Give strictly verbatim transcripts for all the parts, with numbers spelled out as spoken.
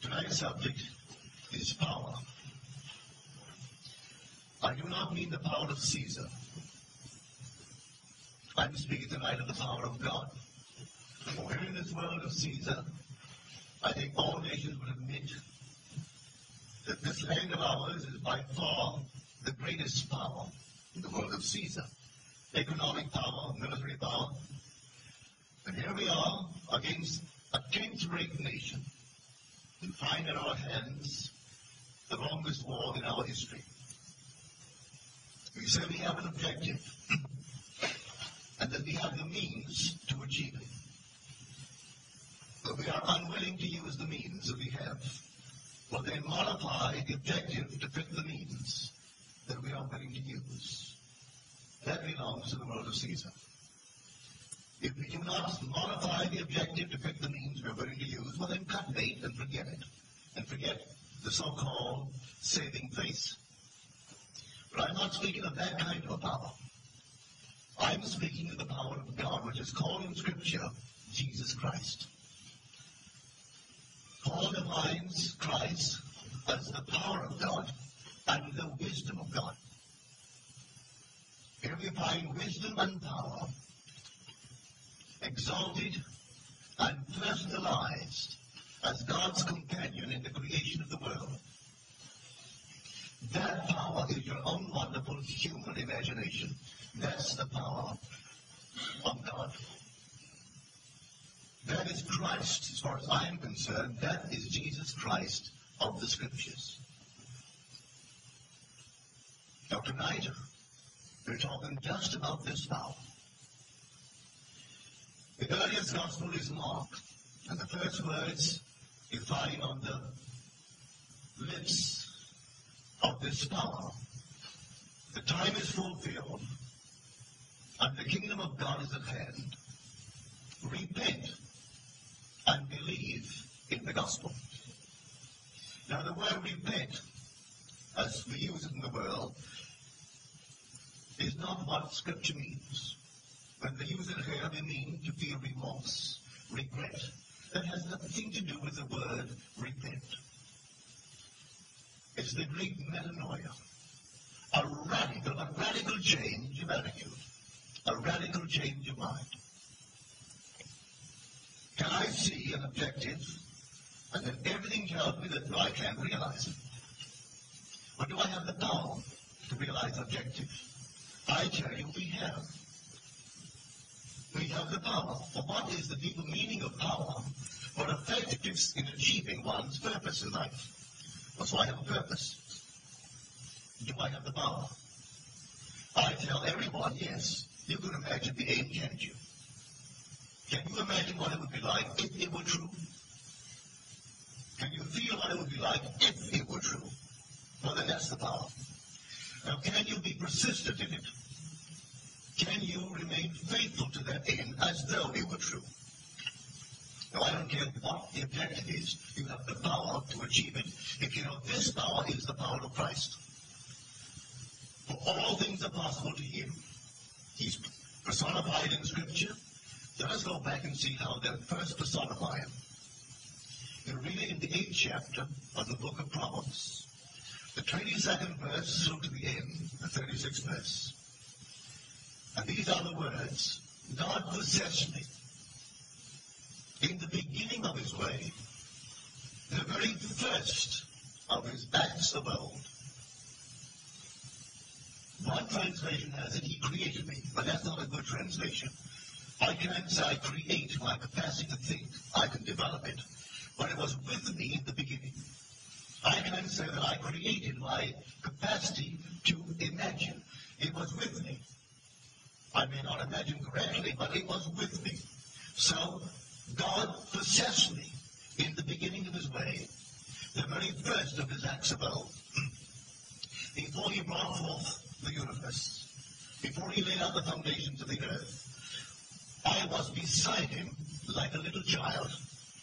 Tonight's subject is power. I do not mean the power of Caesar. I'm speaking tonight of the power of God. We're in this world of Caesar. I think all nations would admit that this land of ours is by far the greatest power in the world of Caesar. Economic power, military power. And here we are against a tenth-rate nation. We find in our hands the longest war in our history. We say we have an objective, and that we have the means to achieve it. But we are unwilling to use the means that we have. Well, then modify the objective to fit the means that we are willing to use. That belongs to the world of Caesar. If we do not modify the objective to fit the means we're willing to use, well, then cut bait and forget it. And forget the so-called saving face. But I'm not speaking of that kind of power. I'm speaking of the power of God, which is called in Scripture Jesus Christ. Paul defines Christ as the power of God and the wisdom of God. Here we find wisdom and power exalted and personalized as God's companion in the creation of the world. That power is your own wonderful human imagination. That's the power of God. That is Christ, as far as I am concerned. That is Jesus Christ of the Scriptures. Now tonight, we're talking just about this power. The earliest gospel is Mark, and the first words you find on the lips of this power. The time is fulfilled, and the kingdom of God is at hand. Repent and believe in the gospel. Now the word repent, as we use it in the world, is not what Scripture means. When they use it here, they mean to feel remorse, regret. That has nothing to do with the word repent. It's the Greek metanoia, a radical, a radical change of attitude, a radical change of mind. Can I see an objective, and then everything tells me that I can't realize it? Or do I have the power to realize objective? I tell you, we have. We have the power. For what is the deeper meaning of power but effectiveness in achieving one's purpose in life? Well, so I have a purpose. Do I have the power? I tell everyone, yes. You can imagine the aim, can't you? Can you imagine what it would be like if it were true? Can you feel what it would be like if it were true? Well, then that's the power. Now, can you be persistent in it? Can you remain faithful to that aim as though it were true? Now, I don't care what the objective is. You have the power to achieve it. If you know this power is the power of Christ. For all things are possible to him. He's personified in Scripture. Let us go back and see how they first personify him. You read it in the eighth chapter of the book of Proverbs. The twenty-second verse through to the end, the thirty-sixth verse. And these are the words, God possessed me in the beginning of his way, the very first of his acts of old. One translation has it, he created me, but that's not a good translation. I can't say I create my capacity to think. I can develop it. But it was with me in the beginning. I can't say that I created my capacity to imagine. It was with me. I may not imagine correctly, but it was with me. So God possessed me in the beginning of his way, the very first of his acts of old. Before he brought forth the universe, before he laid out the foundations of the earth, I was beside him like a little child.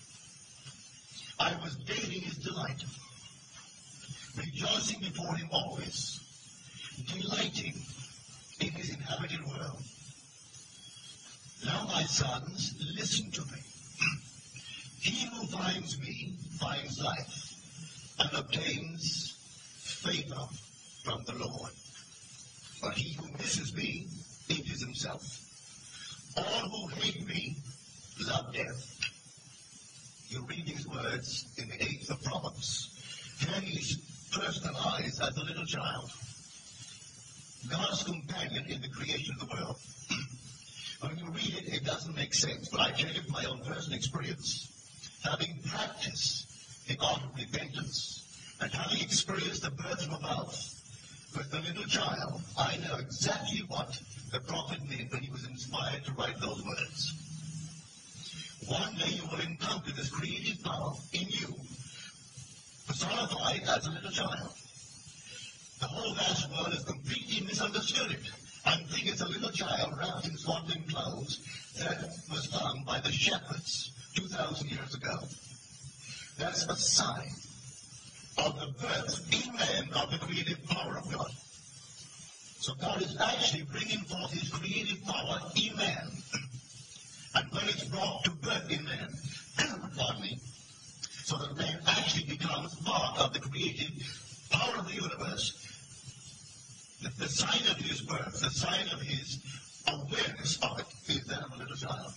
I was daily his delight, rejoicing before him always, delighting in his inhabited world. Now, my sons, listen to me. He who finds me finds life and obtains favor from the Lord. But he who misses me injures himself. All who hate me love death. You read these words in the eighth of Proverbs. Here he's personalized as a little child, God's companion in the creation of the world. When you read it, it doesn't make sense, but I tell you from my own personal experience, having practiced the art of repentance and having experienced the birth from above with the little child, I know exactly what the prophet meant when he was inspired to write those words. One day you will encounter this creative power in you, personified as a little child. The whole vast world has completely misunderstood it and think it's a little child wrapped in swaddling clothes that was found by the shepherds two thousand years ago. That's a sign of the birth in man of the creative power of God. So God is actually bringing forth his creative power in man. And when it's brought to birth in man, pardon me, so that man actually becomes part of the creative power of the universe, the, the sign of his birth, the sign of his awareness of it, is that of a little child.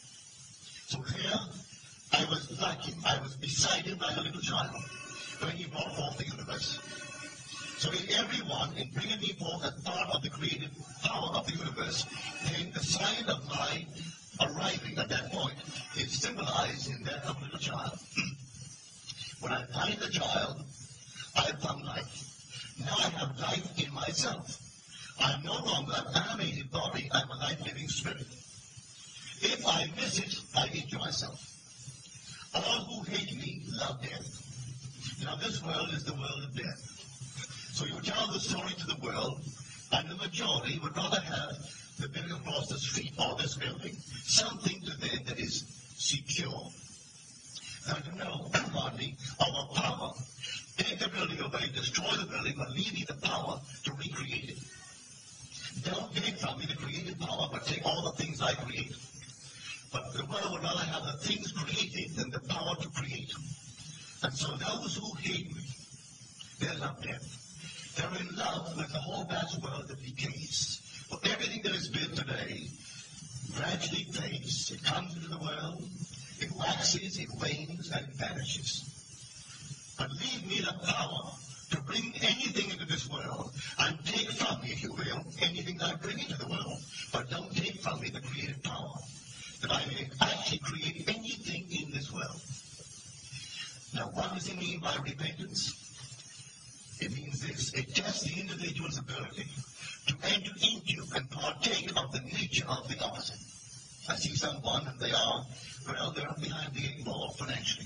So here, I was like him. I was beside him like a little child when he brought forth the universe. So in everyone, in bringing me forth as part of the creative power of the universe, then the sign of my arriving at that point is symbolized in that of a little child. When I find the child, I have found life. Now I have life in myself. I am no longer an animated body, I am a life-living spirit. If I miss it, I injure myself. All who hate me love death. Now this world is the world of death. So you tell the story to the world, and the majority would rather have the building across the street or this building, something to them that is secure. Now to know, hardly, our power. Take the building away, destroy the building, but leave me the power to recreate it. Don't take from me the creative power, but take all the things I create. But the world would rather have the things created than the power to create. And so those who hate me, they love death. They're in love with the whole vast world that decays. For everything that is built today gradually fades. It comes into the world, it waxes, it wanes, and it vanishes. But leave me the power to bring anything into this world and take from me, if you will, anything that I bring into the world. But don't take from me the creative power, that I may actually create anything in this world. Now, what does it mean by repentance? It means this: it tests the individual's ability to enter into and partake of the nature of the opposite. I see someone, and they are, well, they're behind the eight ball financially.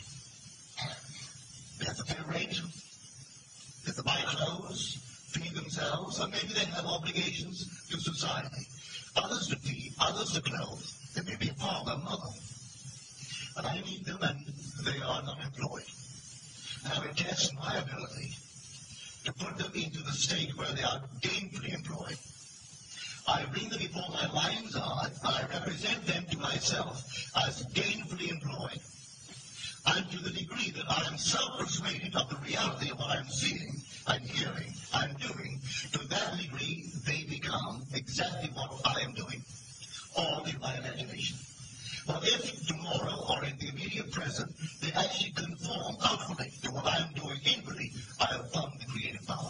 They have to pay rent, they have to buy clothes, feed themselves, or maybe they have obligations to society. Others to feed, others to clothe. They may be a father, mother. And I meet them, and they are not employed. Now it tests my ability to put them into the state where they are gainfully employed. I bring them before my mind's eye, and I represent them to myself as gainfully employed. And to the degree that I am so persuaded of the reality of what I'm seeing and hearing and doing, to that degree they become exactly what I am doing, all in my imagination. Well, if tomorrow or in the immediate present they actually conform outwardly to what I am doing inwardly, I have found the creative power.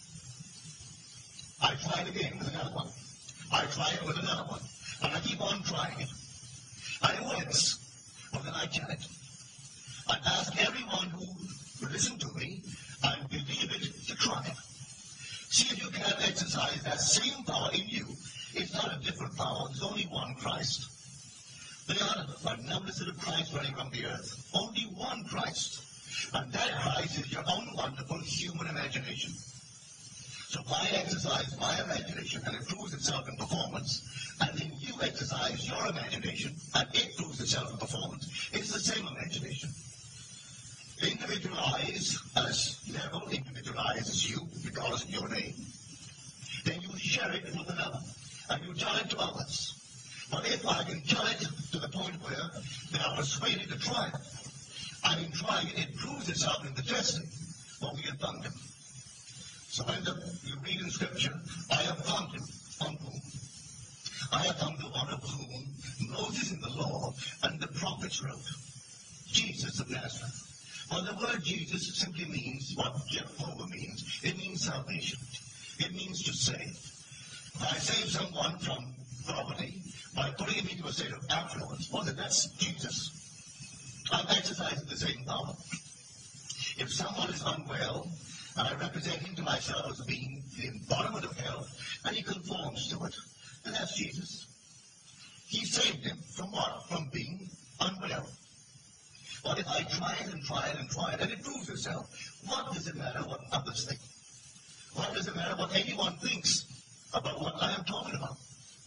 I try it again with another one. I try it with another one. And I keep on trying it. I wince. Well, then I tell it. I ask everyone who will listen to me and believe it to try it. See if you can exercise that same power in you. It's not a different power. There's only one Christ. There are a numberless of Christ running around the earth. Only one Christ. And that Christ is your own wonderful human imagination. So I exercise my imagination and it proves itself in performance. And then you exercise your imagination and it proves itself in performance. It's the same imagination. Individualize as Neville, individualize as you, regardless of your name. Then you share it with another. And you tell it to others. But if I can tell it to the point where they are persuaded to try it, And in trying it, it proves itself in the testing, for we have found him. So when the, you read in Scripture, I have found him. Found whom? I have found the one of whom Moses in the law and the prophets wrote, Jesus of Nazareth. Well, the word Jesus simply means what Jehovah means. It means salvation. It means to save. I save someone from poverty by putting him into a state of affluence. Well, then that's Jesus. I'm exercising the same power. If someone is unwell, and I represent him to myself as being the embodiment of health, and he conforms to it, then that's Jesus. He saved him from what? From being unwell. But if I try it and try it and try it, and it proves itself, what does it matter what others think? What does it matter what anyone thinks about what I am talking about?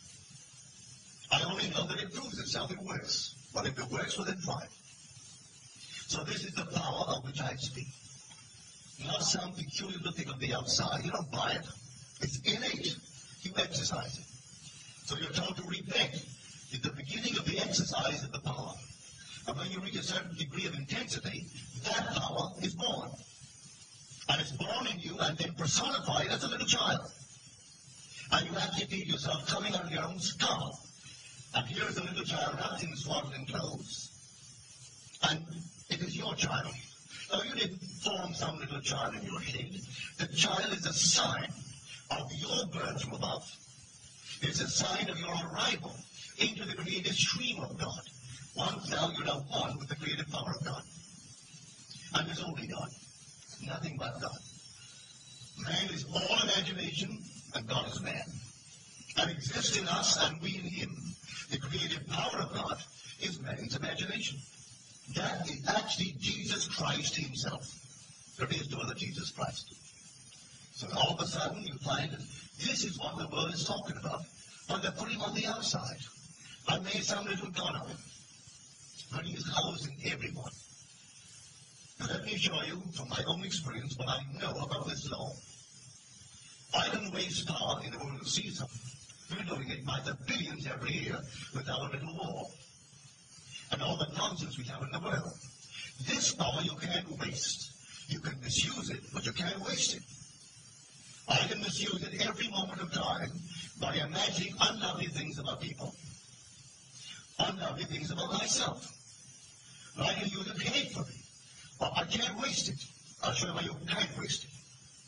I only know that it proves itself, it works. But if it works, well then try it. So this is the power of which I speak. Not some peculiar little thing on the outside. You don't buy it. It's innate. You exercise it. So you're told to repent. It's the beginning of the exercise of the power. And when you reach a certain degree of intensity, that power is born. And it's born in you and then personified as a little child. And you actually feel yourself coming out of your own skull. And here's a little child wrapped in swaddling clothes. And it is your child. Now, you didn't form some little child in your head. The child is a sign of your birth from above. It's a sign of your arrival into the creative stream of God. Once now you're now one with the creative power of God. And there's only God. Nothing but God. Man is all imagination, and God is man. And exists in us, and we in him. The creative power of God is man's imagination. That is actually Jesus Christ himself. There is no other Jesus Christ. So all of a sudden you find that this is what the world is talking about. But they're putting him on the outside. I made some little God of him. But he is housed in everyone. Now let me show you from my own experience what I know about this law. I don't waste power in the world of Caesar. We're doing it by the billions every year with our little war. And all the nonsense we have in the world. This power you can't waste. You can misuse it, but you can't waste it. I can misuse it every moment of time by imagining unlovely things about people. Unlovely things about myself. But I can use it hatefully. But I can't waste it. I'll show you why you can't waste it.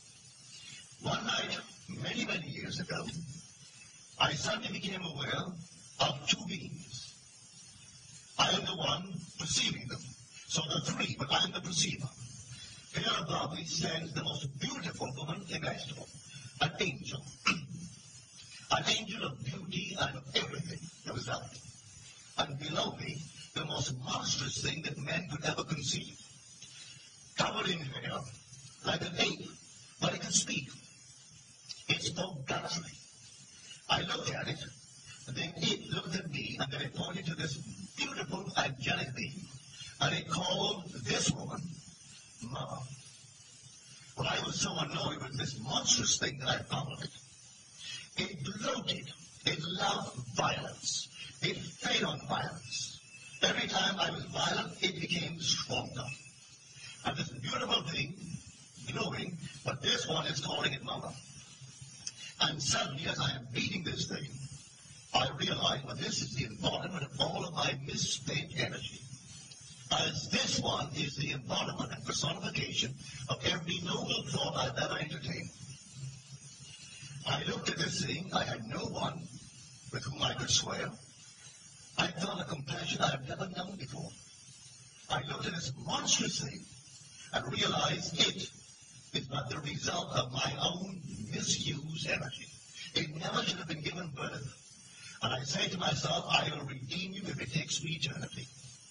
One night, many, many years ago, I suddenly became aware of two beings. I am the one perceiving them. So there are three, but I am the perceiver. Here above me stands the most beautiful woman imaginable. An angel. An angel of beauty and of everything that was out. And below me, the most monstrous thing that man could ever conceive. Covered in hair, like an ape, but it can speak. It spoke gutturally. I looked at it, and then it looked at me, and then it pointed to this beautiful, angelic being, and it called this woman Mother. But I was so annoyed with this monstrous thing that I followed it. It gloated. It loved violence. It fed on violence. Every time I was violent, it became stronger. And this beautiful thing, glowing, but this one is calling it Mother. And suddenly, as I am beating this thing, I realize, well, this is the embodiment of all of my misspent energy. As this one is the embodiment and personification of every noble thought I've ever entertained. I looked at this thing. I had no one with whom I could swear. I felt a compassion I had never known before. I looked at this monstrous thing and realized it is but the result of my own misused energy. It never should have been given birth. And I say to myself, I will redeem you if it takes me eternity.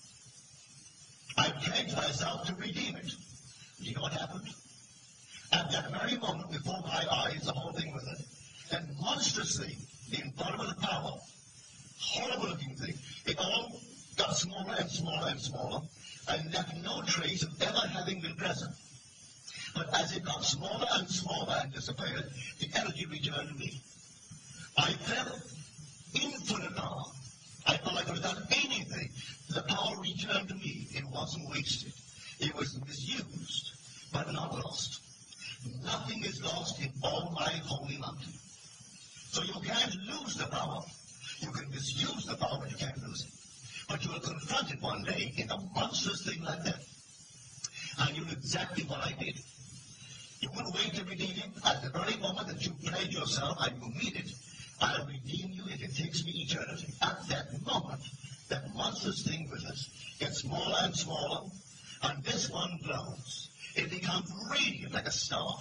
I pledged myself to redeem it. You know what happened? At that very moment, before my eyes, the whole thing with it, that monstrous thing, the embodiment of power, horrible looking thing, it all got smaller and smaller and smaller, and left no trace of ever having been present. But as it got smaller and smaller and disappeared, the energy returned to me. I felt infinite power. I felt like I could have done anything. The power returned to me. It wasn't wasted. It was misused, but not lost. Nothing is lost in all my holy mountain. So you can't lose the power. You can misuse the power, but you can't lose it. But you will confront it one day in a monstrous thing like that. And you know exactly what I did. You wouldn't wait to redeem him. At the very moment that you pledge yourself and you mean it, I'll redeem you if it takes me eternity. At that moment, that monstrous thing with us gets smaller and smaller, and this one glows. It becomes radiant like a star.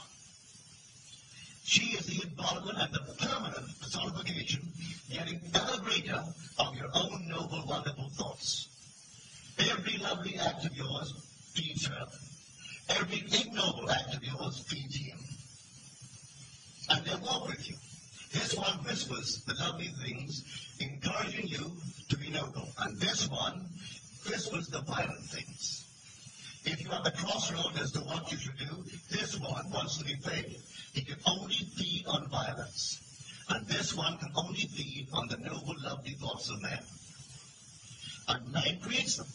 She is the embodiment and the permanent personification, getting ever greater, of your own noble, wonderful thoughts. Every lovely act of yours feeds her. Every ignoble act of yours feeds him. And they walk with you. This one whispers the lovely things, encouraging you to be noble. And this one whispers the violent things. If you are at the crossroads as to what you should do, this one wants to be fed. He can only feed on violence. And this one can only feed on the noble, lovely thoughts of man. And man creates them.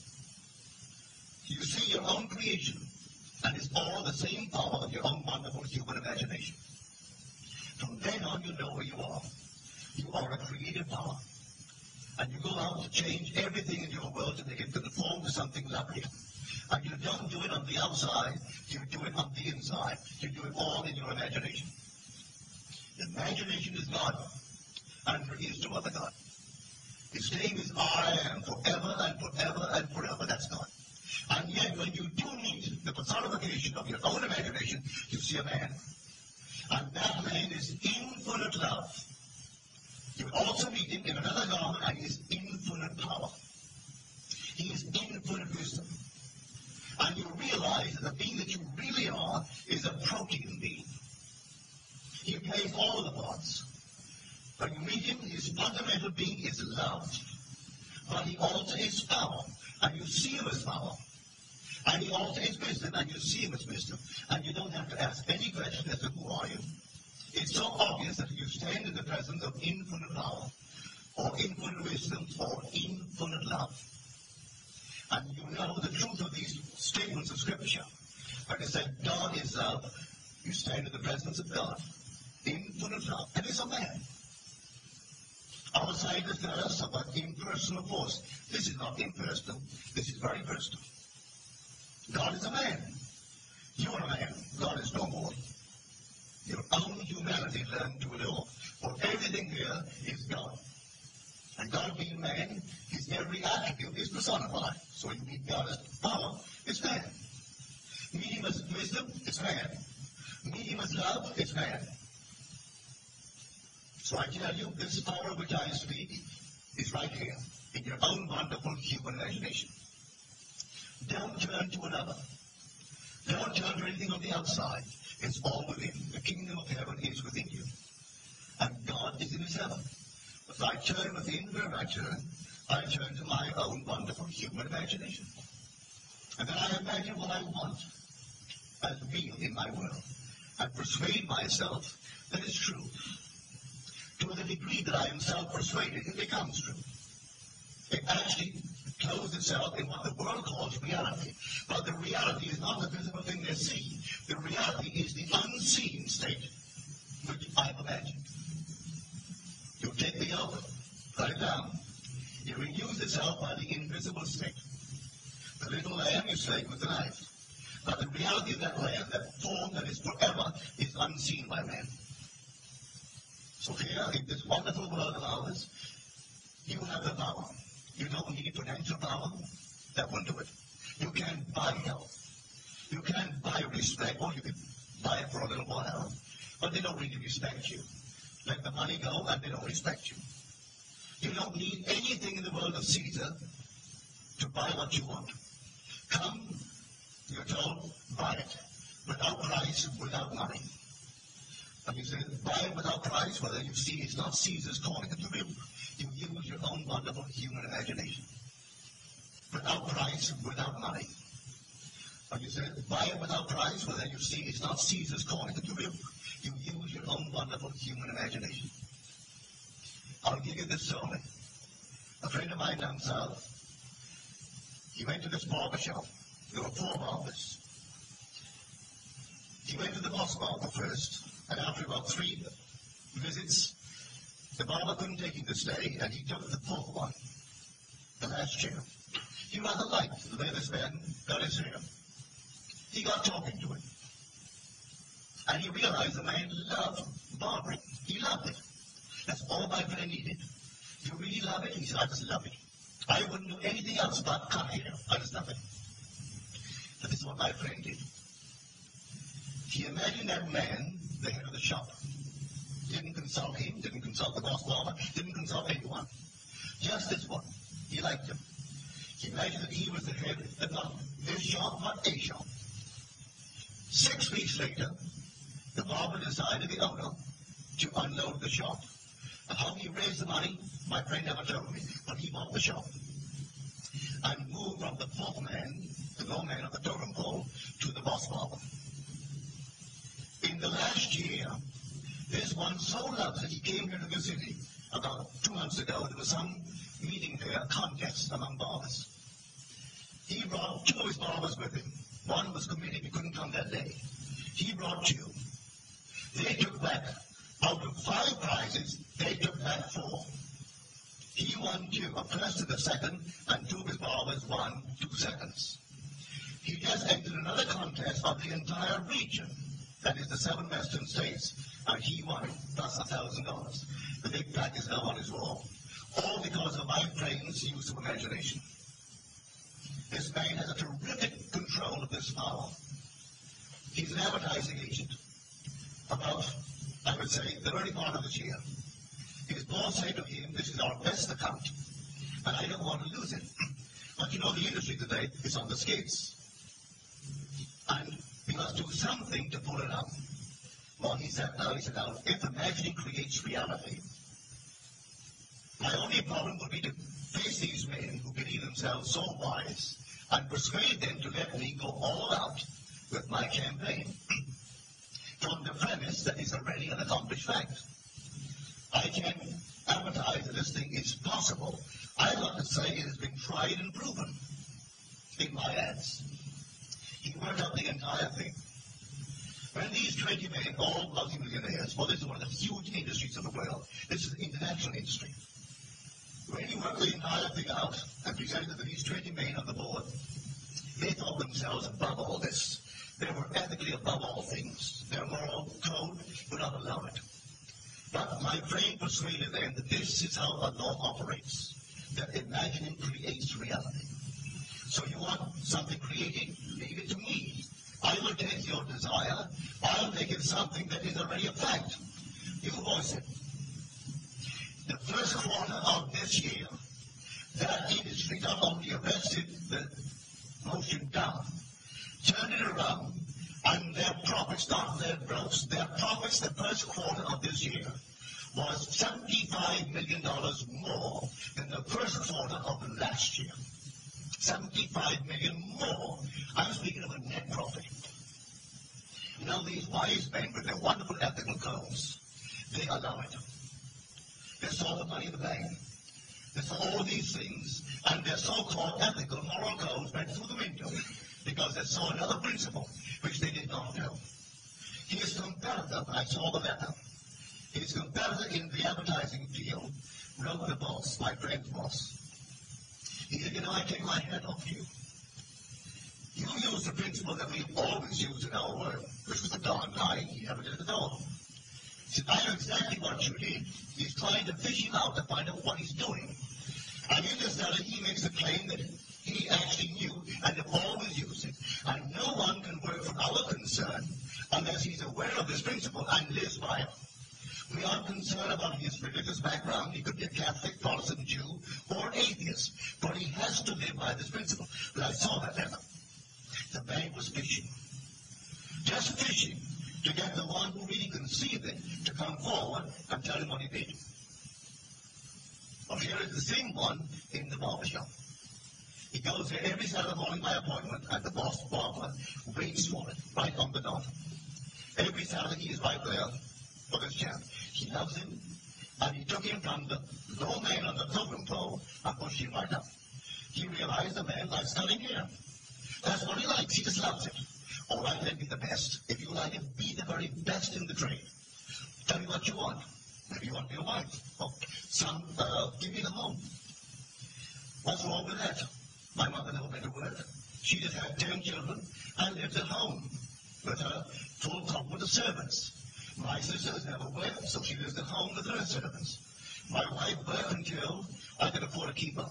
You see your own creation, and it's all the same power of your own wonderful human imagination. From then on, you know where you are. You are a creative power. And you go out to change everything in your world to make it conform to something lovely. And you don't do it on the outside, you do it on the inside. You do it all in your imagination. Imagination is God, and there is no other God. His name is I am, forever and forever and forever. That's God. And yet, when you do meet the personification of your own imagination, you see a man. And that man is infinite love. You also meet him in another garment, and he is infinite power. He is infinite wisdom. And you realize that the being that you really are is a protein being. He plays all the parts. When you meet him, his fundamental being is love. But he also is power, and you see him as power. And he also is wisdom, and you see him as wisdom. And you don't have to ask any question as to who are you. It's so obvious that you stand in the presence of infinite power, or infinite wisdom, or infinite love. And you know the truth of these statements of Scripture. Like I said, God is love. You stand in the presence of God. Infinite love. And it's a man. Our scientists tell us about impersonal force. This is not impersonal. This is very personal. God is a man. You are a man. God is no more. Your own humanity learned to adore. For everything here is God. And God being man, his every attribute is personified. So you meet God as power, it's man. Meet him as wisdom, it's man. Meet him as love, it's man. So I tell you, this power of which I speak is right here, in your own wonderful human imagination. Don't turn to another. Don't turn to anything on the outside. It's all within. The kingdom of heaven is within you. And God is in his heaven. If I turn within, where I turn, I turn to my own wonderful human imagination. And then I imagine what I want as real in my world, and persuade myself that it's true. To the degree that I am self-persuaded, it becomes true. It actually clothes itself in what the world calls reality. But the reality is not the visible thing they see. The reality is the unseen state which I've imagined. You take the oath, write it down. It renews itself by the invisible state. The little lamb you slay with the knife. But the reality of that lamb, that form that is forever, is unseen by man. So here, in this wonderful world of ours, you have the power. You don't need financial power. That won't do it. You can buy health. You can buy respect, or you can buy it for a little while. But they don't really respect you. Let the money go, and they don't respect you. You don't need anything in the world of Caesar to buy what you want. Come, you're told, buy it. Without price, without money. And you say, buy it without price, whether you see it's not Caesar's calling it to you. You use your own wonderful human imagination. Without price, without money. And you say, buy it without price, whether you see it's not Caesar's calling it to you. You use your own wonderful human imagination. I'll give you this story. A friend of mine down south, he went to this barber shop, There were four barbers. He went to the boss barber first, and after about three visits, the barber couldn't take him to stay, and he took the fourth one, the last chair. He rather liked the way this man got his hair. He got talking to him, and he realized the man loved barbering. He loved it. That's all my friend needed. You really love it? He said, I just love it. I wouldn't do anything else but cut hair. I just love it. But this is what my friend did. He imagined that man, the head of the shop, didn't consult him, didn't consult the boss barber, didn't consult anyone. Just this one. He liked him. He imagined that he was the head of not this shop, but a shop. Six weeks later, the barber decided, the owner, to unload the shop. And how he raised the money, my friend never told me, but he bought the shop. And moved from the fourth man, the low man of the totem pole, to the boss barber. In the last year, this one so loved that he came here to the city about two months ago. There was some meeting there, a contest among barbers. He brought two of his barbers with him. One was committed, he couldn't come that day. He brought two. They took back, out of five prizes, they took back four. He won two, a first and a second, and two of his barbers won two seconds. He just entered another contest of the entire region, that is the seven western states, and he won, plus a thousand dollars. The big plaque is now on his wall, all because of my friend's use of imagination. This man has a terrific control of this power. He's an advertising agent. About, I would say, the early part of this year, his boss said to him, this is our best account, and I don't want to lose it. But you know, the industry today is on the skates. And we must do something to pull it up. Well, he said, now, he said, now, if imagining creates reality, my only problem would be to face these men who believe themselves so wise and persuade them to let me go all out with my campaign from the premise that is already an accomplished fact. I can advertise that this thing is possible. I'd love to say it has been tried and proven in my ads. He worked out the entire thing. When these twenty men, all multimillionaires, well, this is one of the huge industries of the world. This is an international industry. When he worked the entire thing out and presented to these twenty men on the board, they thought themselves above all this. They were ethically above all things. Their moral code would not allow it. But my brain persuaded them that this is how a law operates, that imagining creates reality. So you want something created, leave it to me. I will take your desire. I'll make it something that is already a fact. You voice it. The first quarter of this year, that industry not only arrested the motion down, turned it around, and their profits, not their gross, their profits the first quarter of this year was seventy-five million dollars more than the first quarter of the last year. seventy-five million dollars more. I'm speaking of a net profit. You know, these wise men with their wonderful ethical codes, they allow it. They saw the money in the bank. They saw all these things, and their so-called ethical moral codes went through the window because they saw another principle which they did not know. His competitor, I saw the letter, his competitor in the advertising field wrote the boss, my friend's boss. He said, you know, I take my hat off to you. You use the principle that we've always used in our world, which was the darn lie. He never did it at all. He said, I know exactly what you did. He's trying to fish him out to find out what he's doing. And in this letter, he makes a claim that he actually knew and have always used it. And no one can work for our concern unless he's aware of this principle and lives by it. We aren't concerned about his religious background. He could be a Catholic, Protestant, Jew, or an atheist. But he has to live by this principle. But I saw that letter. The bank was fishing. Just fishing to get the one who really conceived it to come forward and tell him what he did. Well, here is the same one in the barber shop. He goes there every Saturday morning by appointment, and the boss barber waits for it, right on the dot. Every Saturday he is right there for this chap. He loves him, and he took him from the low man on the totem pole and pushed him right up. He realized the man likes cutting hair. That's what he likes. He just loves it. All right, then be the best. If you like it, be the very best in the trade. Tell me what you want. Maybe you want me a wife. Oh, son, uh, give me the home. What's wrong with that? My mother never went to work. She just had ten children and lived at home with her full complement of servants. My sisters never worked, so she lives at home with her servants. My wife worked until I could afford to keep her.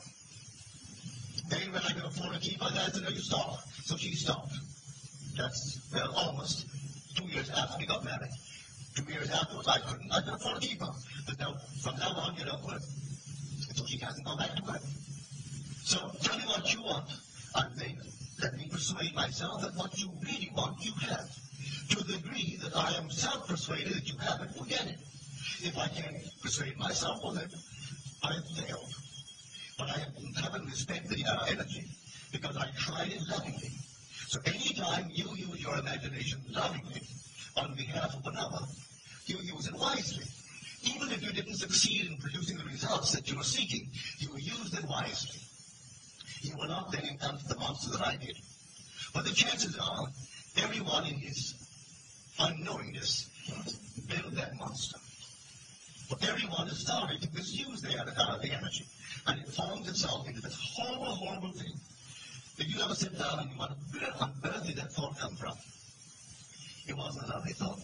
Then when I could afford to keep her, Dad said, no, you stop. So she stopped. That's, well, almost two years after we got married. Two years afterwards, I couldn't, I could afford to keep her. But now, from now on, you don't work. So she hasn't gone back to work. So tell me what you want. And then let me persuade myself that what you really want, you have. To the degree that I am self-persuaded that you have it, forget it. If I can't persuade myself, well then, I have failed. But I haven't respected the uh, energy because I tried it lovingly. So anytime you use your imagination lovingly on behalf of another, you use it wisely. Even if you didn't succeed in producing the results that you were seeking, you used it wisely. You will not then encounter the monster that I did. But the chances are, everyone in his unknowingness built that monster. But everyone has started to misuse the, uh, the energy, and it forms itself into this horrible, horrible thing. Did you ever sit down and you wonder, where on earth did that thought come from? It wasn't a lovely thought.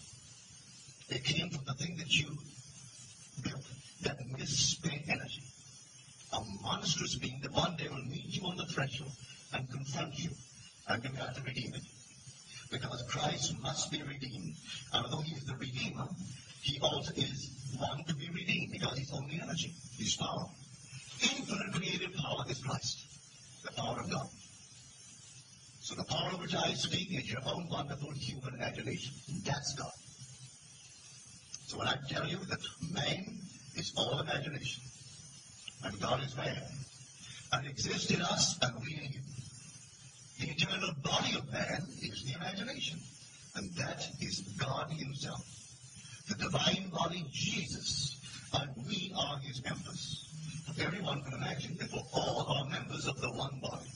It came from the thing that you built, that misspent energy. A monstrous being that one day will meet you on the threshold and confront you, and you have to redeem it. Because Christ must be redeemed. And although he is the Redeemer, he also is one to be redeemed because he's only energy. He's power. Infinite creative power is Christ, the power of God. So the power of which I speak is your own wonderful human imagination. That's God. So when I tell you that man is all imagination, and God is man, and exists in us and we in him, the eternal body of man is the imagination, and that is God himself. The divine body, Jesus, and we are his members. Everyone can imagine that we're all are members of the one body.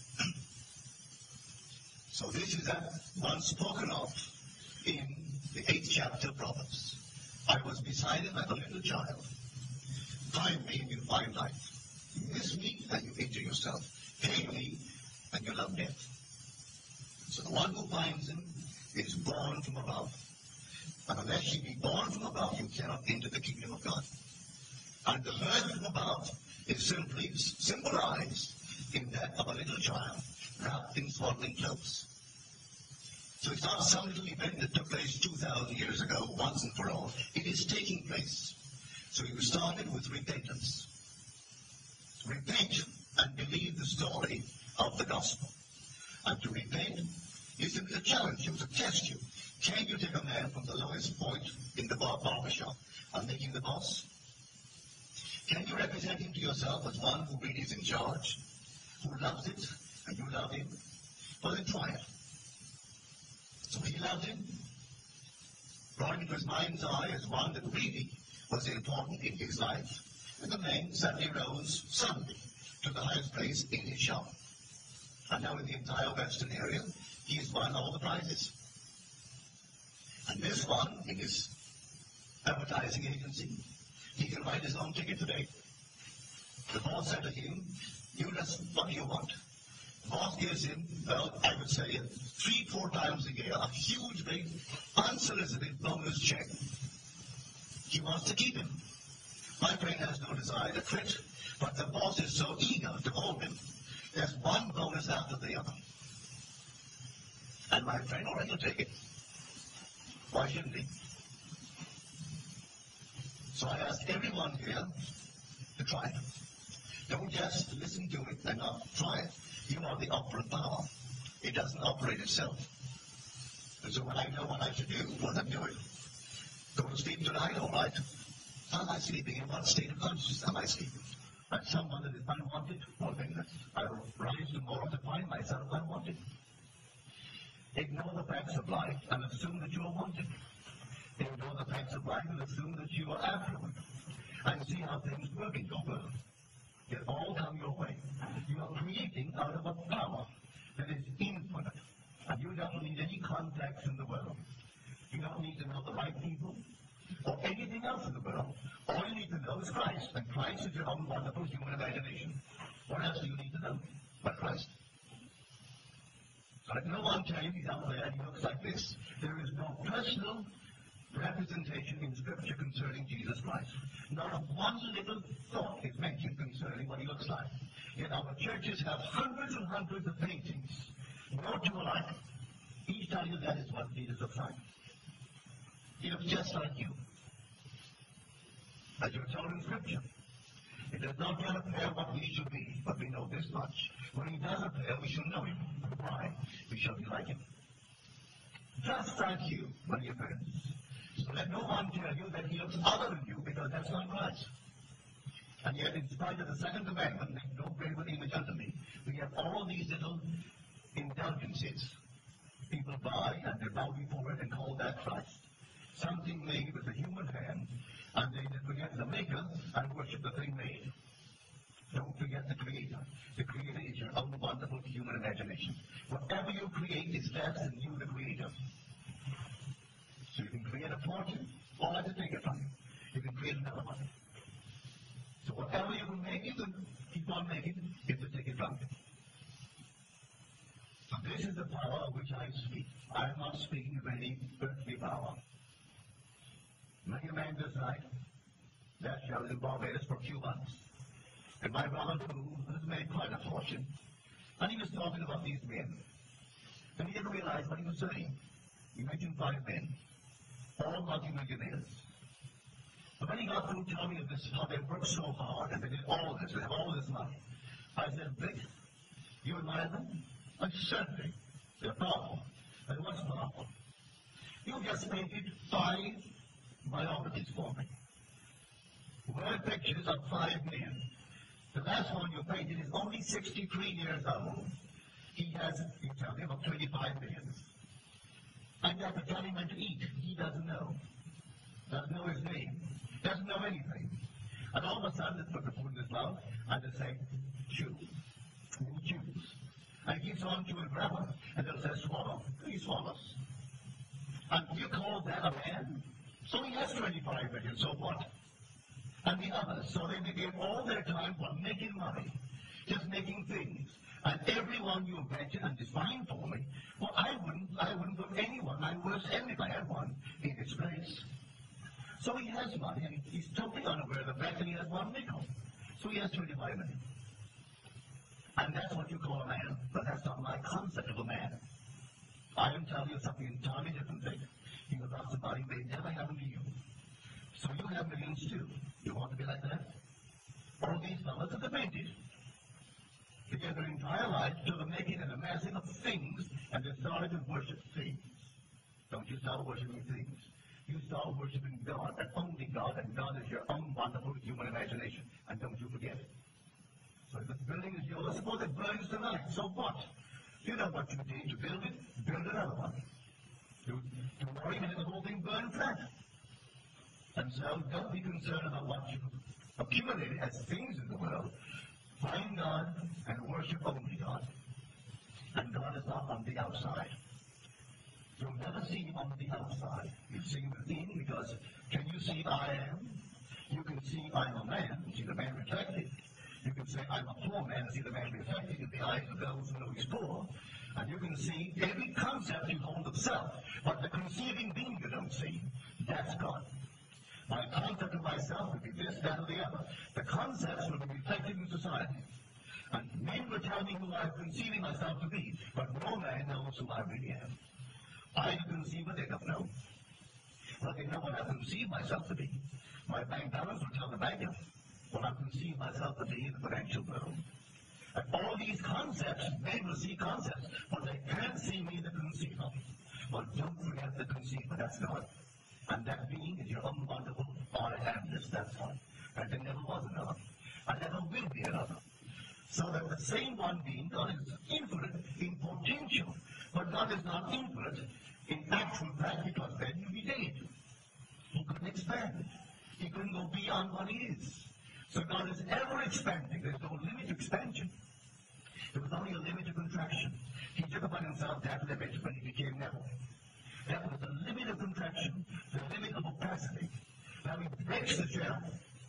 So this is that one spoken of in the eighth chapter of Proverbs. I was beside him like a little child. Find me and you find life. You miss me and you injure yourself. Hate me and you love death. So the one who finds him is born from above. And unless you be born from above, you cannot enter the kingdom of God. And the birth from above is simply symbolized in that of a little child wrapped in swaddling clothes. So it's not some little event that took place two thousand years ago, once and for all. It is taking place. So it started with repentance. Repent and believe the story of the gospel. And to repent is to challenge you, to test you. Can you take a man from the lowest point in the bar barber shop and make him the boss? Can you represent him to yourself as one who really is in charge, who loves it, and you love him? Well, then try it. So he loved him, brought him into his mind's eye as one that really was important in his life. And the man suddenly rose suddenly to the highest place in his shop. And now in the entire Western area, he has won all the prizes. And this one, in his advertising agency, he can write his own ticket today. The boss said to him, you just, what do you want? The boss gives him, well, I would say, three, four times a year, a huge, big, unsolicited bonus check. He wants to keep him. My friend has no desire to quit, but the boss is so eager to hold him. There's one bonus after the other. And my friend already will take it. Why shouldn't he? So I ask everyone here to try it. Don't just listen to it and not try it. You are the operant power. It doesn't operate itself. And so when I know what I should do, well, then do it. Go to sleep tonight, all right. How am I sleeping? In what state of consciousness am I sleeping? Like someone that is unwanted? Well, then I will rise tomorrow to find myself unwanted. Ignore the facts of life and assume that you are wanted. Ignore the facts of life and assume that you are affluent. And see how things work in your world. They all come your way. You are creating out of a power that is infinite. Christ is your own wonderful human imagination. What else do you need to know but Christ? So let no one tell you he's out there and he looks like this. There is no personal representation in Scripture concerning Jesus Christ. Not a one little thought is mentioned concerning what he looks like. Yet our churches have hundreds and hundreds of paintings, no two alike. Each tell you that is what Jesus looks like. He looks just like you. As you're told in Scripture, it does not yet appear what we should be, but we know this much. When he does appear, we shall know him. Why? We shall be like him. Just like you when he appears. So let no one tell you that he looks other than you, because that's not Christ. And yet, in spite of the second commandment, make no graven image unto me, we have all these little indulgences. People buy and they bow before it and call that Christ. Something made with a human hand, and they forget the maker and worship the thing made. Don't forget the Creator. The Creator is your own wonderful human imagination. Whatever you create is less than you, the Creator. So you can create a fortune, or let it take it from you. You can create another one. So whatever you can make, you can keep on making, if to take it from you. So this is the power of which I speak. I am not speaking of any earthly power. Many a man this night, that shall in Barbados for a few months. And my brother, who has made quite a fortune, and he was talking about these men. And he didn't realize what he was saying. He mentioned five men, all multi-millionaires. But when he got through telling me of this, how they worked so hard, and they did all this, they have all this money, I said, Vic, you admire them? I said, Vic, they're powerful. And what's powerful? You just painted five biographies for me. Word pictures of five men. The last one you painted is only sixty-three years old. He has, you tell me, about twenty-five million. And you have to tell him when to eat. He doesn't know. Doesn't know his name. Doesn't know anything. And all of a sudden, they put the food in his mouth, and they say, chew. And he chews. And he keeps on chewing forever, and they'll say, swallow. He swallows. And you call that a man? So he has twenty-five million, so what? And the others, so they begin all their time for making money, just making things. And everyone you mention and define for me, well, I wouldn't, I wouldn't put anyone, I worse enemy if I had one, in its place. So he has money, and he's totally unaware of the fact that he has one nickel. So he has twenty-five million. And that's what you call a man, but that's not my concept of a man. I am telling you something entirely different thing. You about somebody may never happen to you. So you have millions too. You want to be like that? All these fellows are painted. They get their entire life to the making and amassing of things, and they started to worship things. Don't you start worshiping things. You start worshiping God, and only God, and God is your own wonderful human imagination. And don't you forget it. So if this building is yours, suppose it burns tonight. So what? You know what you did to build it. Build another one. Tomorrow you let the whole thing burn flat. And so don't be concerned about what you accumulated as things in the world. Find God and worship only God. And God is not on the outside. You'll never see him on the outside. You see him within, because can you see I am? You can see I'm a man, and see the man reflected. You can say I'm a poor man, and see the man reflected in the eyes of those who know he's poor. And you can see every concept you hold of self, but the conceiving being you don't see, that's God. My concept of myself will be this, that, or the other. The concepts will be reflected in society. And men will tell me who I'm conceiving myself to be, but no man knows who I really am. I conceive what they don't know. Well, they know what I conceive myself to be. My bank balance will tell the banker what I conceive myself to be in the financial world. And all these concepts, men will see concepts, but they can't see me, the conceiver. Well, don't forget the conceiver, that's God. And that being is your own wonderful, I am this, that's one. And there never was another. And never will be another. So that the same one being, God is infinite in potential, but God is not infinite in actual fact, because then you'd be dead. He couldn't expand. He couldn't go beyond what he is. So God is ever expanding. There's no limit to expansion. There was only a limit to contraction. He took upon himself that limit when he became Neville. That was the limit of contraction, the limit of opacity. Now he breaks the shell.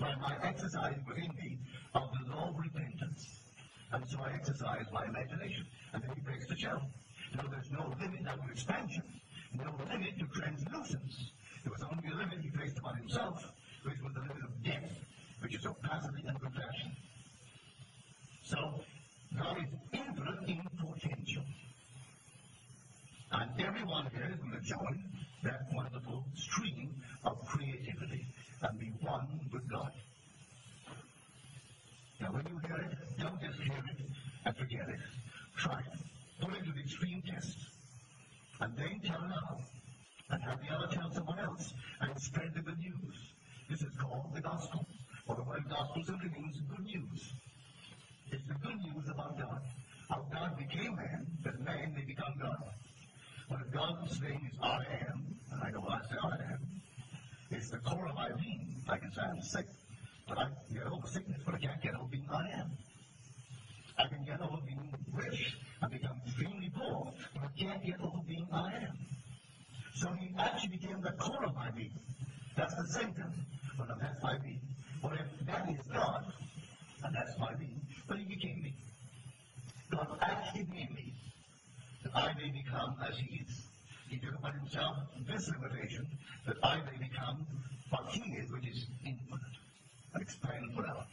by my exercise within me of the law of repentance. And so I exercise my imagination. And then he breaks the shell. No, there's no limit now to expansion, no limit to translucence. There was only a limit he placed upon himself, which was the limit of death, which is opacity and contraction. So, God is infinite in potential. And everyone here is going to join that wonderful stream of creativity and be one with God. Now, when you hear it, don't just hear it and forget it. Try it. Put it to the extreme test. And then tell another. And have the other tell someone else. And spread the good news. This is called the gospel. Or the word gospel simply means good news. It's the good news about God. How God became man, that man may become God. But if God's name is I am, and I know when I say I am, it's the core of my being. I can say I'm sick, but I can get over sickness, but I can't get over being I am. I can get over being rich and become extremely poor, but I can't get over being I am. So he actually became the core of my being. That's the center. But well, that's my being. But if that is God, and that's my being, but he became me. God actually made me, that I may become as he is. He took upon himself this limitation, that I may become what he is, which is infinite, and expand forever.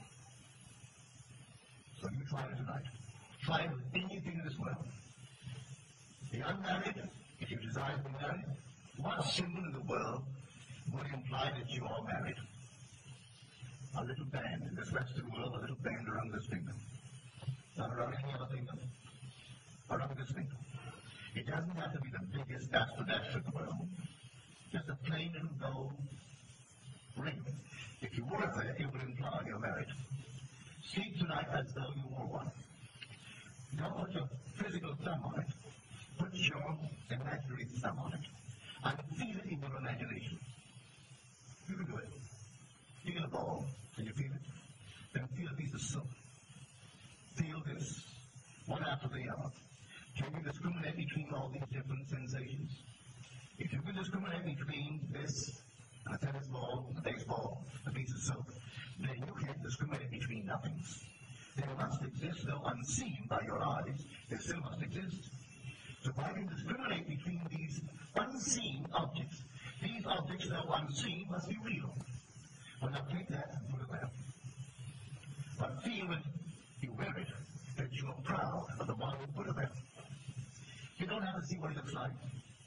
So you try it tonight. Try it with anything in this world. The unmarried, if you desire to be married, what symbol in the world would imply that you are married? A little band in this Western world, a little band around this finger. Not around any other finger. Around this finger. It doesn't have to be the biggest astrodactyl in the world. Just a plain little gold ring. If you wore it there, it would imply you're married. Sleep tonight as though you wore one. Don't put your physical thumb on it. Put your imaginary thumb on it. And feel it in your imagination. You can do it. You get a ball. Can you feel it? Then feel a piece of silk. Feel this, one after the other. Can you discriminate between all these different sensations? If you can discriminate between this, and a tennis ball, a baseball, a piece of silk, then you can't discriminate between nothings. They must exist, though unseen by your eyes, they still must exist. So if I can discriminate between these unseen objects, these objects, though unseen, must be real. Well, now take that and put it there. But feel when you wear it that you are proud of the one who put it there. You don't have to see what it looks like.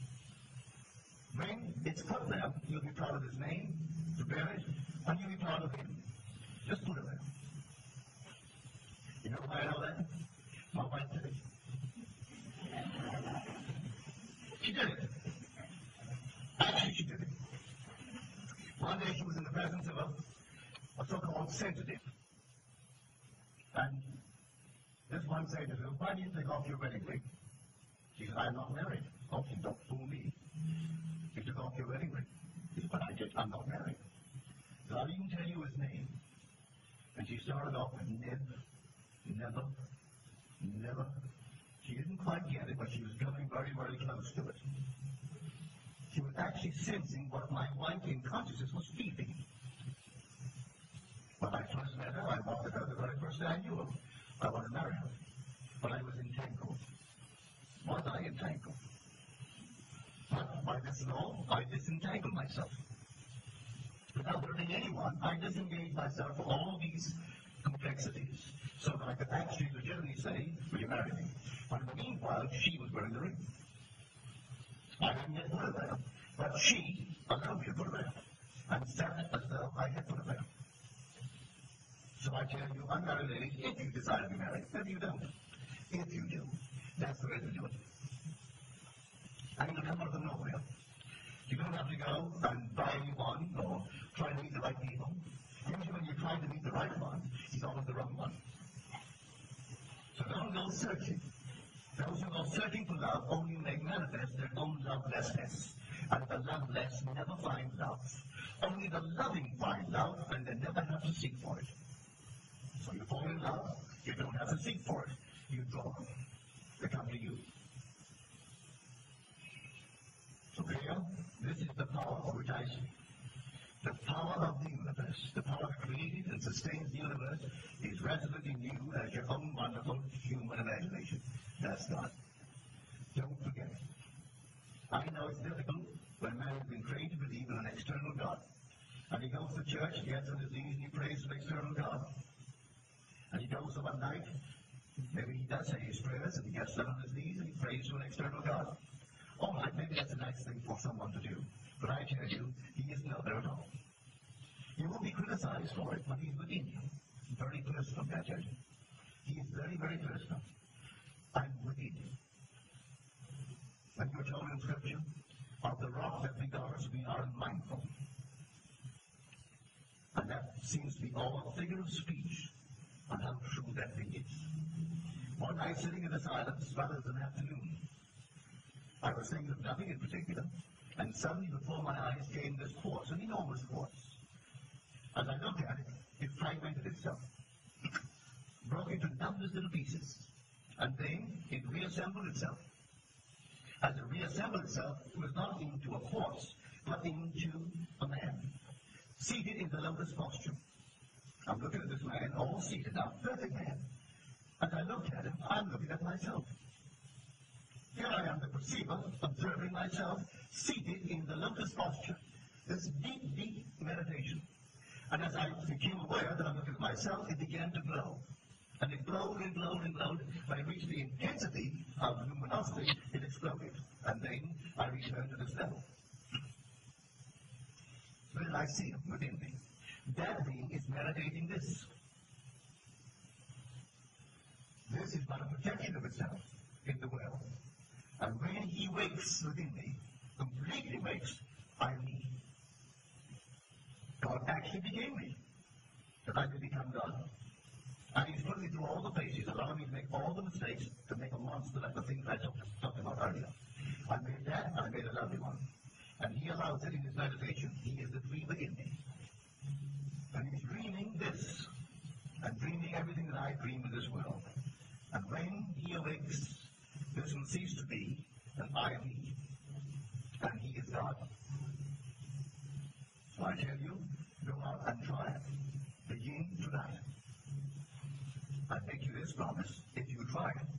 When it's put there, you'll be proud of his name, to bear it, and you'll be proud of him. Just put it there. You know why I know that? My wife did it. She did it. Actually, she did it. One day she was in the presence of a, a so-called sensitive. And this one said to her, why do you take off your wedding ring? She said, I'm not married. Oh, she don't fool me. You took off your wedding ring. He said, but I did. I'm not married. So I'll even tell you his name. And she started off with Nev, never, never. She didn't quite get it, but she was coming very, very close to it. She was actually sensing what my wife in consciousness was feeling. When I first met her, I wanted her the very first day I knew her. I wanted to marry her. But I was entangled. Was I entangled? But by this law, I disentangled myself. Without hurting anyone, I disengaged myself from all these complexities so that I could actually legitimately say, will you marry me? But in the meanwhile, she was wearing the ring. I didn't yet put it there, but she allowed me to put it there and sat as though I had put it there. So I tell you, unmarried ladies, if you decide to be married, maybe you don't. If you do, that's the way to do it. And it'll come out of nowhere. You don't have to go and buy one or try to meet the right people. Usually when you're trying to meet the right one, he's always the wrong one. So don't go searching. Those who go searching for love only make manifest their own lovelessness. And the loveless never find love. Only the loving find love, and they never have to seek for it. So you fall in love, you don't have to seek for it. You draw them. They come to you. So here, this is the power of which I speak. The power of the universe, the power of creative sustains the universe, is resident in you as your own wonderful human imagination. That's God. Don't forget it. I know it's difficult when man has been trained to believe in an external God. And he goes to church, he gets on his knees, and he prays to an external God. And he goes to one night, maybe he does say his prayers, and he gets down on his knees, and he prays to an external God. All right, maybe that's a nice thing for someone to do. But I tell you, he is not there at all. You will be criticized for it, but he's within you. Very personal, I tell you. He is very, very personal. I'm within you. And you're told in Scripture, of the rock that beguiles we are mindful. And that seems to be all a figure of speech on how true that thing is. One night sitting in the silence, rather than afternoon, I was thinking of nothing in particular, and suddenly before my eyes came this quartz, an enormous quartz. As I looked at it, it fragmented itself, broke into numberless little pieces, and then it reassembled itself. As it reassembled itself, it was not into a quartz, but into a man, seated in the lotus posture. I'm looking at this man, all seated now, perfect man. As I looked at him, I'm looking at myself. Here I am, the perceiver, observing myself, seated in the lotus posture. This deep, deep meditation. And as I became aware that I'm looking at myself, it began to glow. And it glowed and glowed and glowed. When it reached the intensity of luminosity, it exploded. And then I returned to this level. Then I see him within me. That being is meditating this. This is but a projection of itself in the world. And when he wakes within me, completely wakes, I me. God actually became me, that I could become God. And he's put me through all the phases, allowing me to make all the mistakes to make a monster like the things I talked, talked about earlier. I made that, and I made a lovely one. And he allows it in his meditation. He is the dreamer in me. And he's dreaming this, and dreaming everything that I dream in this world. And when he awakes, this will cease to be, and I be. And he is God. So I tell you, go out and try it. Begin tonight. I make you this promise. If you try it,